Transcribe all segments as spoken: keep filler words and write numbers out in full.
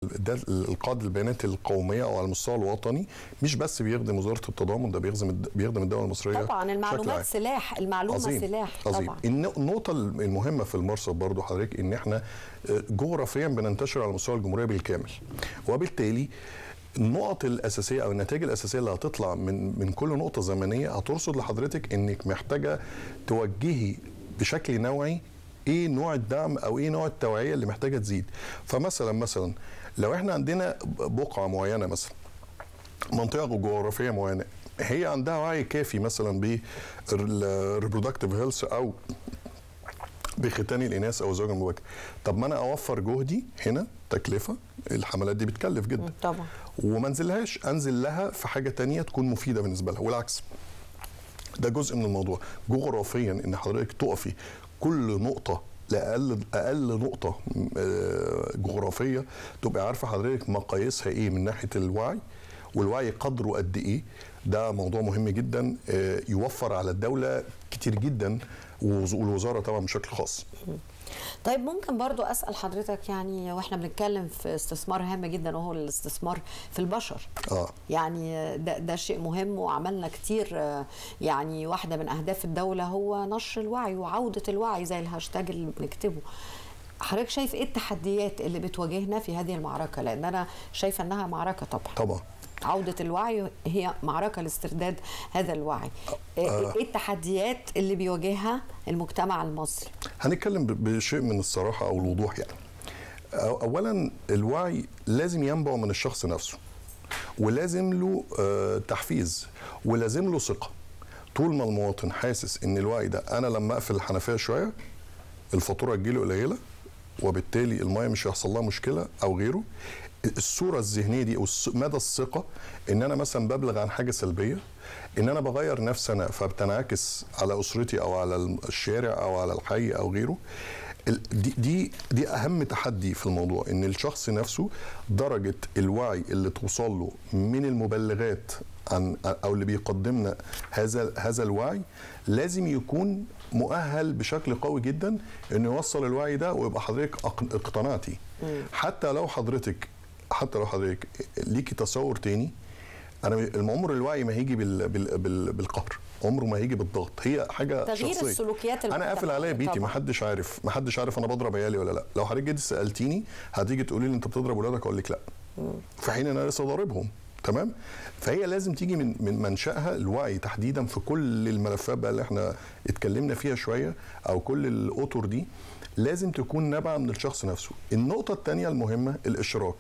ده القاعده البيانات القوميه او على المستوى الوطني مش بس بيخدم وزاره التضامن، ده بيخدم بيخدم الدوله المصريه. طبعا المعلومات سلاح، المعلومه عظيم. سلاح. عظيم. طبعا النقطه المهمه في المرصد برضو حضرتك ان احنا جغرافيا بننتشر على مستوى الجمهوريه بالكامل، وبالتالي النقط الاساسيه او النتائج الاساسيه اللي هتطلع من من كل نقطه زمنيه هترصد لحضرتك انك محتاجه توجهي بشكل نوعي ايه نوع الدعم او ايه نوع التوعيه اللي محتاجه تزيد. فمثلا مثلا لو احنا عندنا بقعه معينه، مثلا منطقه جغرافيه معينه هي عندها وعي كافي مثلا بالريبرودكتيف هيلث او بختان الاناث او الزواج المبكر، طب ما انا اوفر جهدي هنا، تكلفه الحملات دي بتكلف جدا طبعا، وما انزلهاش، انزل لها في حاجه تانية تكون مفيده بالنسبه لها، والعكس. ده جزء من الموضوع جغرافيا، ان حضرتك تقفي كل نقطه لاقل اقل نقطه جغرافيه تبقى عارفه حضرتك مقاييسها ايه من ناحيه الوعي، والوعي قدره قد ايه. ده موضوع مهم جدا يوفر على الدوله كتير جدا، والوزاره طبعا بشكل خاص. طيب ممكن برضو أسأل حضرتك، يعني واحنا بنتكلم في استثمار هام جدا وهو الاستثمار في البشر. اه يعني ده, ده شيء مهم وعملنا كتير. يعني واحدة من أهداف الدولة هو نشر الوعي وعودة الوعي زي الهاشتاج اللي بنكتبه. حضرتك شايف ايه التحديات اللي بتواجهنا في هذه المعركة؟ لأن أنا شايفة أنها معركة طبعا. طبعا عودة الوعي هي معركة لاسترداد هذا الوعي. ايه التحديات اللي بيواجهها المجتمع المصري؟ هنتكلم بشيء من الصراحة او الوضوح. يعني اولا الوعي لازم ينبع من الشخص نفسه، ولازم له تحفيز، ولازم له ثقة. طول ما المواطن حاسس ان الوعي ده، انا لما اقفل الحنفية شوية الفاتورة تجيله قليلة وبالتالي المية مش هيحصل لها مشكلة او غيره، الصوره الذهنيه دي او مدى الثقه ان انا مثلا ببلغ عن حاجه سلبيه، ان انا بغير نفسي انا فبتنعكس على اسرتي او على الشارع او على الحي او غيره. دي دي دي اهم تحدي في الموضوع، ان الشخص نفسه درجه الوعي اللي توصل له من المبلغات عن او اللي بيقدمنا هذا هذا الوعي لازم يكون مؤهل بشكل قوي جدا انه يوصل الوعي ده، ويبقى حضرتك اقتنعتي. حتى لو حضرتك حتى لو حضرتك ليكي تصور تاني، انا العمر الوعي ما هيجي بال بال بال بالقهر، عمره ما هيجي بالضغط، هي حاجه تغيير شخصيه. السلوكيات انا قافل عليا بيتي، ما حدش عارف ما حدش عارف انا بضرب عيالي ولا لا. لو حضرتك جيتي سالتيني هتيجي تقولي لي انت بتضرب ولادك، اقول لك لا، في حين انا لسه ضاربهم. تمام. فهي لازم تيجي من من منشأها الوعي تحديدا في كل الملفات بقى اللي احنا اتكلمنا فيها شويه، او كل الاطر دي لازم تكون نابعه من الشخص نفسه. النقطه الثانيه المهمه الاشراك.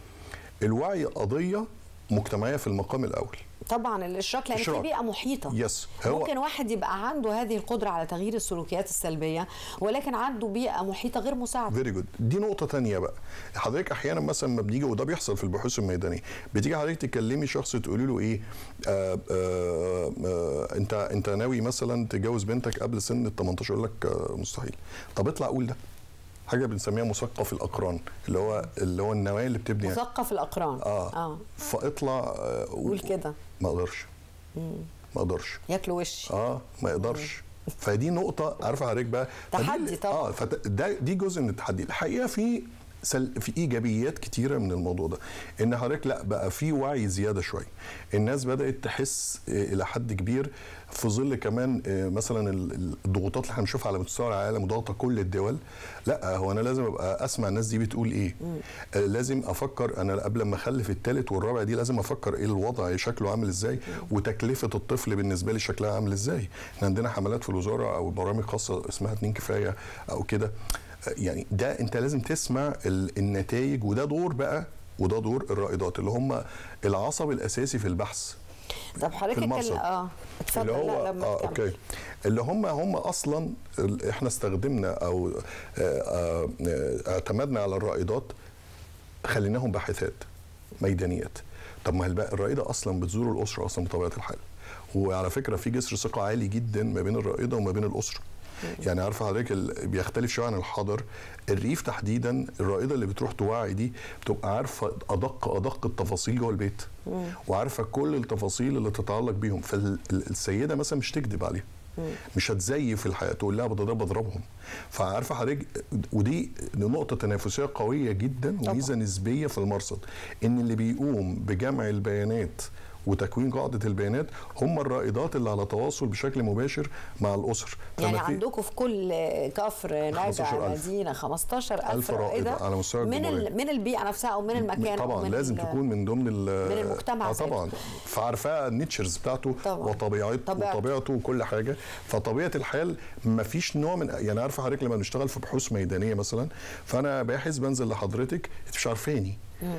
الوعي قضيه مجتمعيه في المقام الاول. طبعا الاشراك، لان في بيئه محيطه. يس. ممكن واحد يبقى عنده هذه القدره على تغيير السلوكيات السلبيه ولكن عنده بيئه محيطه غير مساعده. فيري جود. دي نقطه ثانيه بقى. حضرتك احيانا مثلا ما بنيجي، وده بيحصل في البحوث الميدانيه، بتيجي حضرتك تكلمي شخص تقولي له ايه، آآ آآ آآ انت انت ناوي مثلا تجوز بنتك قبل سن ال تمنتاشر، يقول لك مستحيل. طب اطلع قول ده. حاجه بنسميها مثقف الاقران، اللي هو اللي هو النوايا اللي بتبني مثقف الاقران. اه, آه. فاطلع آه قول كده. ما اقدرش ما اقدرش ياكلوا وشي. اه ما يقدرش. فدي نقطه عارفه حضرتك بقى تحدي طبعا. اه فده دي جزء من التحدي. الحقيقه في سل... في ايجابيات كتيره من الموضوع ده، ان حضرتك لا بقى في وعي زياده شويه، الناس بدات تحس الى حد كبير في ظل كمان مثلا الضغوطات اللي احنا بنشوفها على مستوى العالم وضغط كل الدول. لا هو انا لازم ابقى اسمع الناس دي بتقول ايه، م. لازم افكر انا قبل ما اخلف الثالث والرابع دي لازم افكر ايه الوضع شكله عامل ازاي، م. وتكلفه الطفل بالنسبه لي شكلها عامل ازاي. احنا عندنا حملات في الوزاره او برامج خاصه اسمها اتنين كفايه او كده. يعني ده انت لازم تسمع النتائج، وده دور بقى وده دور الرائدات اللي هم العصب الاساسي في البحث. طب حضرتك اه اتفضل. اللي هو لا لما اه اوكي اللي هم هم اصلا احنا استخدمنا او آه آه اعتمدنا على الرائدات، خليناهم باحثات ميدانيات. طب ما الرائده اصلا بتزور الاسره اصلا بطبيعه الحال، وعلى فكره في جسر ثقه عالي جدا ما بين الرائده وما بين الاسره. يعني عارفه حضرتك بيختلف شويه عن الحضر. الريف تحديدا الرائده اللي بتروح توعي دي بتبقى عارفه ادق ادق التفاصيل جوه البيت، وعارفه كل التفاصيل اللي تتعلق بيهم، فالسيده مثلا مش تكذب عليها. مش هتزيف الحياه تقول لها بضرب بضربهم. فعارفه حضرتك، ودي نقطه تنافسيه قويه جدا وميزه نسبيه في المرصد، ان اللي بيقوم بجمع البيانات وتكوين قاعدة البيانات هم الرائدات اللي على تواصل بشكل مباشر مع الأسر. يعني عندكم في كل كفر نجع مدينة خمستاشر ألف رائدة على مستوى من من البيئة نفسها أو من المكان طبعا أو من لازم تكون من ضمن من المجتمع آه طبعا، فعارفاها النيتشرز بتاعته وطبيعته وطبيعته وكل حاجة. فطبيعة الحال ما فيش نوع من، يعني عارفة حضرتك لما بنشتغل في بحوث ميدانية مثلا، فأنا باحث بنزل لحضرتك أنت مش عارفاني،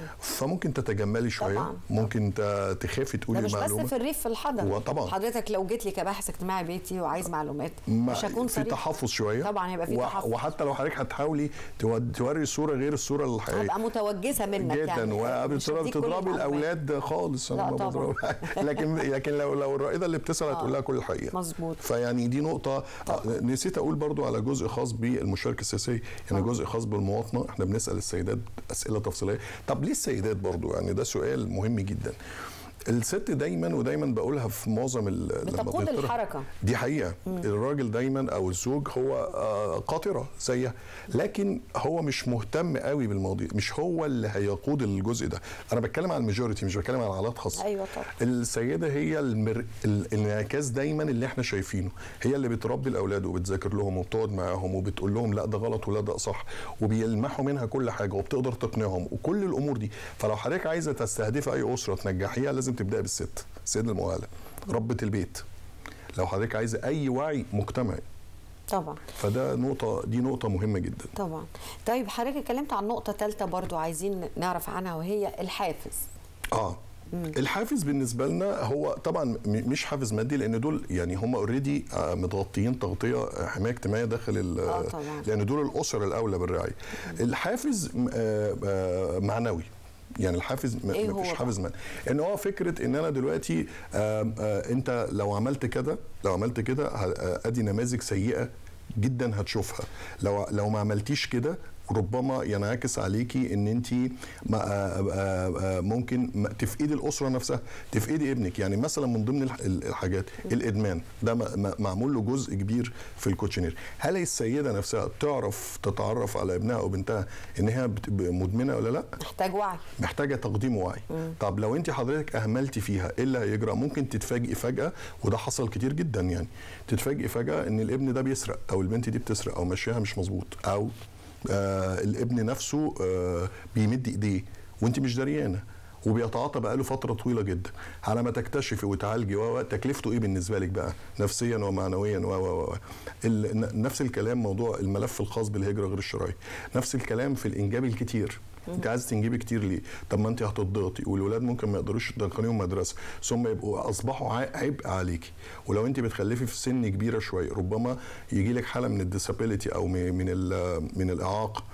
فممكن تتجملي شويه طبعاً. ممكن تخافي تقولي المعلومه. مش بس في الريف في الحضر طبعا حضرتك لو جيت لي كباحث اجتماعي بيتي وعايز معلومات مش هكون صريح، في تحفظ شويه طبعا هيبقى في تحفظ، وحتى لو حضرتك هتحاولي توري الصوره غير الصوره الحقيقيه هبقى متوجسه منك جدا يعني وبتضربي الاولاد خالص. انا لا بضرب لكن لكن لو لو الرائده اللي بتسال هتقول لها كل الحقيقه مظبوط. فيعني دي نقطه طبعا. نسيت اقول برضو على جزء خاص بالمشاركه السياسيه، يعني جزء خاص بالمواطنه. احنا بنسال السيدات اسئله تفصيليه. طب ليه السيدات برضو؟ يعني ده سؤال مهم جدا. الست دايما ودايما بقولها في معظم بتقود الحركه، دي حقيقه. مم. الراجل دايما او الزوج هو قاطره زيها، لكن هو مش مهتم قوي بالمواضيع، مش هو اللي هيقود الجزء ده. انا بتكلم عن الماجوريتي، مش بتكلم عن حالات خاصه. ايوه طبعا. السيده هي المر... الانعكاس دايما اللي احنا شايفينه، هي اللي بتربي الاولاد وبتذاكر لهم وبتقعد معاهم وبتقول لهم لا ده غلط ولا ده صح، وبيلمحوا منها كل حاجه وبتقدر تقنعهم وكل الامور دي. فلو حضرتك عايزه تستهدفي اي اسره تنجحيها لازم تبدأ بالست، السيدة المؤهلة، ربة البيت. لو حضرتك عايزة أي وعي مجتمعي طبعا، فده نقطة، دي نقطة مهمة جدا طبعا. طيب حضرتك اتكلمت عن نقطة ثالثة برضو عايزين نعرف عنها، وهي الحافز. اه مم. الحافز بالنسبة لنا هو طبعا مش حافز مادي، لأن دول يعني هم اوريدي متغطيين تغطية حماية اجتماعية داخل آه طبعا. لأن دول الأسر الأولى بالرعاية. الحافز آه آه معنوي، يعني الحافز إيه ما فيش حافز مادي. ان هو فكره ان انا دلوقتي آآ آآ انت لو عملت كده لو عملت كده ادي نماذج سيئه جدا هتشوفها، لو لو ما عملتيش كده ربما ينعكس عليكي ان انت ممكن تفقدي الاسره نفسها، تفقدي ابنك. يعني مثلا من ضمن الحاجات الادمان ده معمول له جزء كبير في الكوتشنير. هل السيده نفسها تعرف تتعرف على ابنها او بنتها ان هي مدمنه ولا لا؟ محتاج وعي، محتاجه تقديم وعي. طب لو انت حضرتك اهملتي فيها ايه اللي هيجرى؟ ممكن تتفاجئي فجاه، وده حصل كتير جدا، يعني تتفاجئي فجاه ان الابن ده بيسرق او البنت دي بتسرق او ماشيها مش مظبوط، او آه الابن نفسه آه بيمد ايديه وانت مش دريانه وبيتعاطى بقاله فتره طويله جدا. على ما تكتشفي وتعالجي و تكلفته ايه بالنسبه لك بقى نفسيا ومعنويا و و نفس الكلام موضوع الملف الخاص بالهجره غير الشرعيه، نفس الكلام في الانجاب الكتير. انت عايز تنجبي كتير ليه؟ طب ما انت هتضغطي والولاد ممكن ما يقدروش تدخليهم مدرسه ثم يبقوا اصبحوا عبء عليكي. ولو انت بتخلفي في سن كبيره شويه ربما يجي لك حاله من الديسابيليتي او من من الاعاقه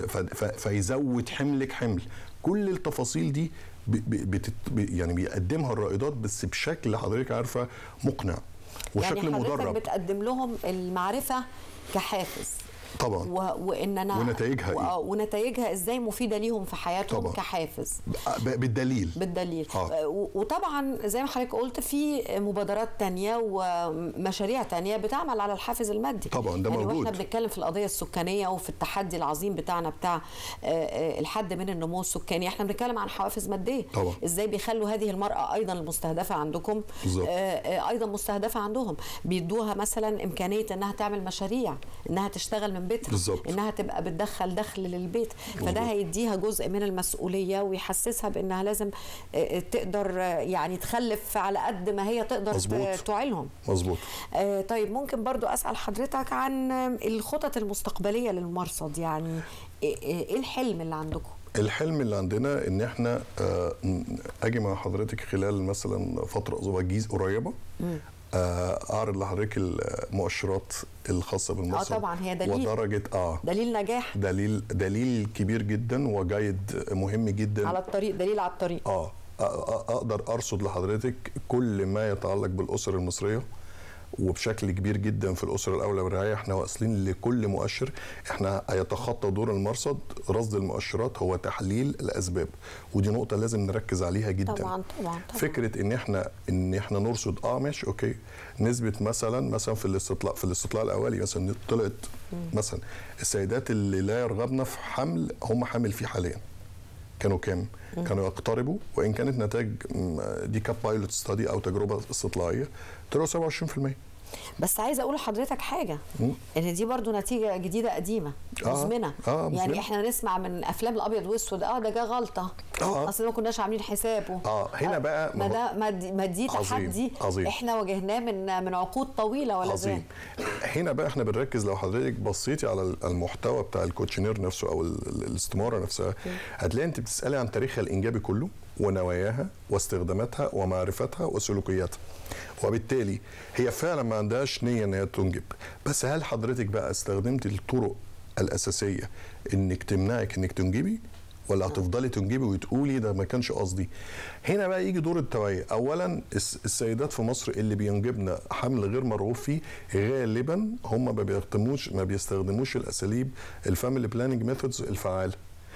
فيزود حملك حمل. كل التفاصيل دي بتت يعني بيقدمها الرائدات بس بشكل حضرتك عارفه مقنع وشكل يعني مدرب. يعني حضرتك بتقدم لهم المعرفه كحافز طبعا، و... وان انا ونتائجها و... إيه؟ ونتائجها ازاي مفيده ليهم في حياتهم طبعا. كحافز بالدليل بالدليل آه. وطبعا زي ما حضرتك قلت في مبادرات تانية ومشاريع تانية بتعمل على الحافز المادي طبعا، ده يعني موجود. واحنا بنتكلم في القضيه السكانيه وفي التحدي العظيم بتاعنا بتاع الحد من النمو السكاني، احنا بنتكلم عن حوافز ماديه طبعا. ازاي بيخلوا هذه المراه ايضا المستهدفه عندكم بالزبط. ايضا مستهدفه عندهم، بيدوها مثلا امكانيه انها تعمل مشاريع، انها تشتغل من بيتها بالزبط. انها تبقى بتدخل دخل للبيت، فده هيديها جزء من المسؤوليه ويحسسها بانها لازم تقدر يعني تخلف على قد ما هي تقدر مزبوط. تعيلهم. مظبوط. طيب ممكن برضو اسال حضرتك عن الخطط المستقبليه للمرصد، يعني ايه الحلم اللي عندكم؟ الحلم اللي عندنا ان احنا اجي مع حضرتك خلال مثلا فتره قريبه اعرض لحضرتك المؤشرات الخاصه بالمرصد. اه طبعا هي دليل ودرجه اه دليل نجاح، دليل دليل كبير جدا وجيد مهم جدا على الطريق، دليل على الطريق. اه اقدر ارصد لحضرتك كل ما يتعلق بالاسر المصريه وبشكل كبير جدا في الاسره الاولى والرعايه احنا واصلين لكل مؤشر. احنا هيتخطى دور المرصد رصد المؤشرات هو تحليل الاسباب، ودي نقطه لازم نركز عليها جدا. طبعا طبعا, طبعا. فكره ان احنا ان احنا نرصد اه ماشي اوكي، نسبه مثلا مثلا في الاستطلاع في الاستطلاع الاولي مثلا طلعت مثلا السيدات اللي لا يرغبن في حمل هم حامل فيه حاليا كانوا كام؟ كانوا يقتربوا، وان كانت نتائج دي كانت بايلوت ستادي او تجربه استطلاعيه، طلعوا سبعة وعشرين في المية. بس عايزه اقول لحضرتك حاجه، مم. ان دي برضو نتيجه جديده قديمه مزمنه. آه. آه يعني مزمنة. احنا نسمع من افلام الابيض والاسود اه ده جه غلطه، آه. اصل ما كناش عاملين حسابه. اه هنا بقى ما ده ما دي تحدي احنا واجهناه من من عقود طويله ولا زال. هنا بقى احنا بنركز، لو حضرتك بصيتي على المحتوى بتاع الكوتشنير نفسه او الاستماره نفسها، هتلاقي انت بتسالي عن تاريخها الانجابي كله ونواياها واستخداماتها ومعرفتها وسلوكياتها، وبالتالي هي فعلا ما عندهاش نيه ان هي تنجب. بس هل حضرتك بقى استخدمت الطرق الاساسيه انك تمنعك انك تنجبي، ولا هتفضلي تنجبي وتقولي ده ما كانش قصدي؟ هنا بقى يجي دور التوعيه. اولا السيدات في مصر اللي بينجبنا حمل غير مرغوب فيه غالبا هم ما بيستخدموش ما بيستخدموش الاساليب الفاميلي بلاننج ميثودز الفعاله.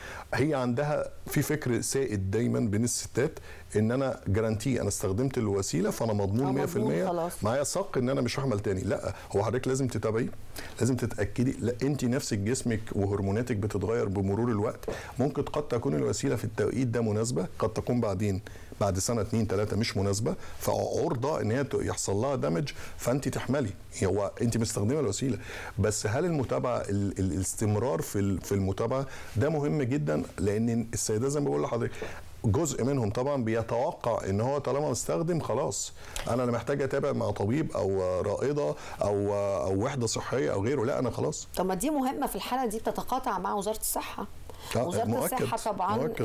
هي عندها في فكر سائد دايما بين الستات ان انا جرانتي انا استخدمت الوسيله فانا مضمون مية في المية معايا صق ان انا مش هحمل تاني. لا، هو حضرتك لازم تتابعي، لازم تتاكدي. لا، انت نفسك جسمك وهرموناتك بتتغير بمرور الوقت. ممكن قد تكون الوسيله في التوقيت ده مناسبه، قد تكون بعدين بعد سنه اتنين تلاته مش مناسبه، فعرضه ان هي يحصل لها دامج فانت تحملي. هو انت مستخدمه الوسيله، بس هل المتابعه ال الاستمرار في في المتابعه ده مهم جدا، لان السيدات زي ما بقول لحضرتك جزء منهم طبعا بيتوقع ان هو طالما مستخدم خلاص انا لا محتاج اتابع مع طبيب او رائده او او وحده صحيه او غيره، لا انا خلاص. طب ما دي مهمه في الحاله دي بتتقاطع مع وزاره الصحه. وزاره مؤكد. الصحه طبعا مؤكد.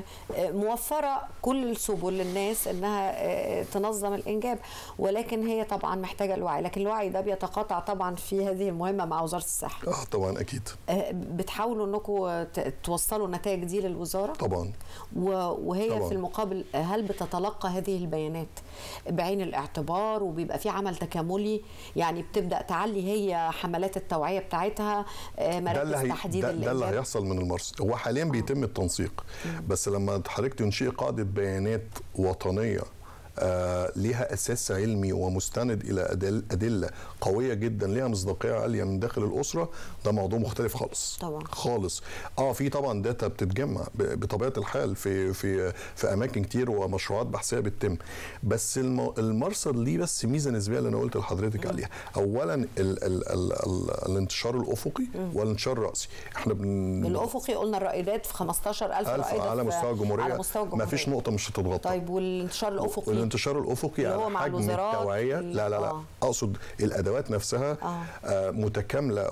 موفره كل السبل للناس انها تنظم الانجاب، ولكن هي طبعا محتاجه الوعي، لكن الوعي ده بيتقاطع طبعا في هذه المهمه مع وزاره الصحه. اه طبعا اكيد. بتحاولوا انكم توصلوا النتائج دي للوزاره؟ طبعا. وهي طبعا. في المقابل هل بتتلقى هذه البيانات بعين الاعتبار وبيبقى في عمل تكاملي؟ يعني بتبدا تعلي هي حملات التوعيه بتاعتها، مراكز تحديد الانجاب. ده اللي هيحصل من المرصد. هو حاليا بيتم التنسيق، بس لما حضرتك تنشئي قاعده بيانات وطنيه آه ليها اساس علمي ومستند الى أدل ادله قويه جدا ليها مصداقيه عاليه من داخل الاسره، ده موضوع مختلف خالص. طبعا خالص. اه في طبعا داتا بتتجمع بطبيعه الحال في في في اماكن كتير ومشروعات بحثيه بتتم، بس المرصد ليه بس ميزه نسبيه اللي انا قلت لحضرتك عليها. اولا ال ال ال ال الانتشار الافقي والانتشار الراسي. احنا بن... الافقي قلنا الرائدات في خمستاشر ألف رائده على مستوى الجمهوريه، على مستوى الجمهوريه ما فيش نقطه مش هتتغطى. طيب والانتشار الافقي؟ الانتشار الافقي على حجم التوعيه. لا لا لا آه. اقصد الادوات نفسها آه. آه متكامله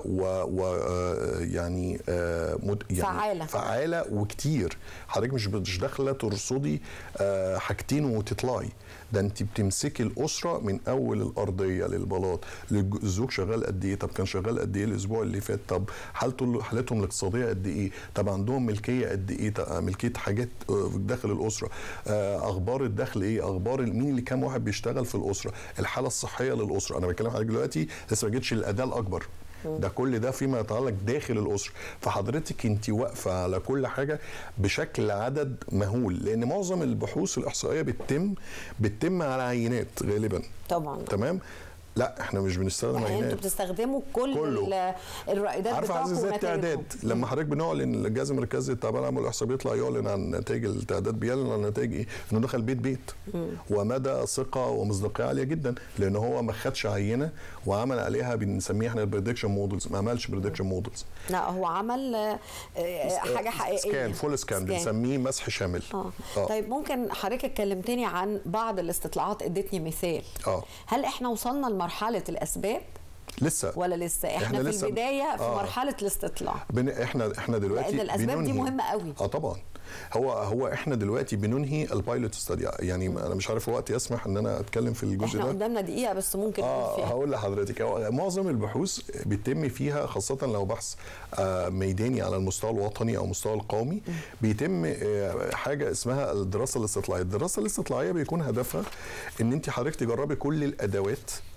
ويعني آه مت يعني فعاله فعاله وكتير. حضرتك مش مش داخله ترصدي آه حاجتين وتطلعي، ده انت بتمسكي الاسره من اول الارضيه للبلاط، الزوج شغال قد ايه، طب كان شغال قد ايه الاسبوع اللي فات، طب حالته حالتهم الاقتصاديه قد ايه، طب عندهم ملكيه قد ايه، ملكيه حاجات داخل الاسره، اخبار الدخل ايه، اخبار مين اللي كام واحد بيشتغل في الاسره، الحاله الصحيه للاسره. انا بتكلم حضرتك دلوقتي لسه ما جيتش للاداه الاكبر، ده كل ده فيما يتعلق داخل الاسره. فحضرتك انت واقفه على كل حاجه بشكل عدد مهول، لان معظم البحوث الاحصائيه بتتم بتتم على عينات غالبا. طبعا. تمام. لا احنا مش بنستخدم عينات. يعني انتوا بتستخدموا كل كله. الرائدات بتاعكم. عارفه ازاي التعداد؟ لما حضرتك بنعلن الجهاز المركزي التعبان العام والاحصاء بيطلع يعلن عن نتائج التعداد، بيعلن عن نتائج ايه؟ انه دخل بيت بيت مم. ومدى ثقه ومصداقيه عاليه جدا، لان هو ما خدش عينه وعمل عليها بنسميها احنا البريدكشن مودلز، ما عملش بريدكشن مودلز. لا هو عمل حاجه حقيقيه، سكان فول سكان بنسميه مسح شامل. آه. آه. طيب ممكن حضرتك اتكلمتني عن بعض الاستطلاعات، اديتني مثال. اه هل احنا وصلنا لمرحله الاسباب لسه؟ ولا لسه؟ احنا, احنا في لسه البدايه في آه. مرحله الاستطلاع. بن... احنا احنا دلوقتي لان الاسباب بننهي. دي مهمه قوي. اه طبعا. هو هو احنا دلوقتي بننهي البايلوت ستادي، يعني م. انا مش عارف الوقت يسمح ان انا اتكلم في الجزء احنا ده. احنا قدامنا دقيقه بس ممكن اه هقول لحضرتك. معظم البحوث بيتم فيها خاصه لو بحث آه ميداني على المستوى الوطني او المستوى القومي، م. بيتم آه حاجه اسمها الدراسه الاستطلاعيه. الدراسه الاستطلاعيه بيكون هدفها ان انت حضرتك تجربي كل الادوات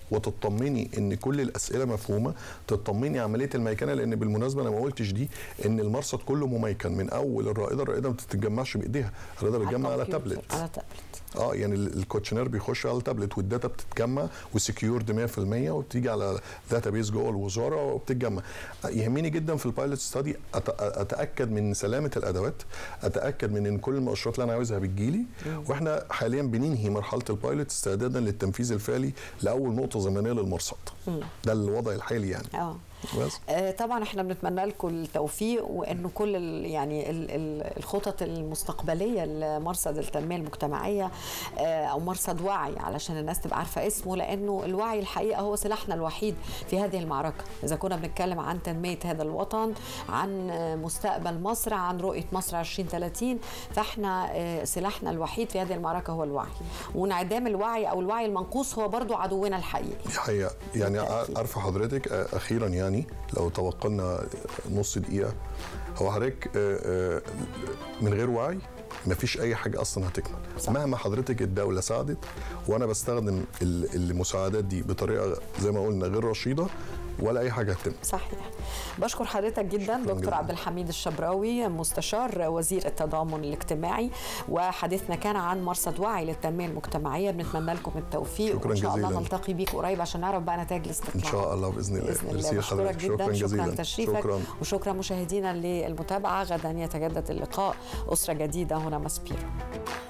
وتطمني ان كل الاسئله مفهومه، تطمني عمليه الميكنه، لان بالمناسبه انا ما قلتش دي ان المرصد كله مميكن من اول الرائده. الرائده ما بتتجمعش بايديها، الرائده بتتجمع على تابلت. على تابلت اه يعني الكوتشنير بيخش على التابلت والداتا بتتجمع وسكيورد مية في المية وبتيجي على داتا بيز جوه الوزاره وبتتجمع. يهمني جدا في البايلوت ستادي اتاكد من سلامه الادوات، اتاكد من ان كل المؤشرات اللي انا عاوزها بتجيلي، واحنا حاليا بننهي مرحله البايلوت استعدادا للتنفيذ الفعلي لاول نقطه زمنيه للمرصد. ده الوضع الحالي يعني. اه آه طبعا احنا بنتمنى لكم التوفيق، وانه كل ال يعني ال ال الخطط المستقبليه لمرصد التنميه المجتمعيه آه او مرصد وعي، علشان الناس تبقى عارفه اسمه، لانه الوعي الحقيقه هو سلاحنا الوحيد في هذه المعركه. اذا كنا بنتكلم عن تنميه هذا الوطن، عن مستقبل مصر، عن رؤيه مصر عشرين ثلاثين، فاحنا آه سلاحنا الوحيد في هذه المعركه هو الوعي، وانعدام الوعي او الوعي المنقوص هو برضو عدونا الحقيقي. دي حقيقه. يعني عارفه حضرتك اخيرا يعني لو توقلنا نص دقيقة، هو حضرتك من غير وعي مفيش أي حاجة أصلا هتكمل. صح. مهما حضرتك الدولة ساعدت وأنا بستخدم المساعدات دي بطريقة زي ما قلنا غير رشيدة، ولا اي حاجه هتتم. صحيح. بشكر حضرتك جدا دكتور عبد الحميد الشبراوي، مستشار وزير التضامن الاجتماعي، وحديثنا كان عن مرصد وعي للتنميه المجتمعيه. بنتمنى لكم التوفيق، وان شاء الله نلتقي بيك قريب عشان نعرف بقى نتائج الاستطلاع ان شاء الله باذن الله. باذن الله. بشكرك جدا، شكرا جزيلا، شكرا تشريفك، شكرا. وشكرا مشاهدينا للمتابعه. غدا يتجدد اللقاء، اسره جديده هنا ماسبيرو.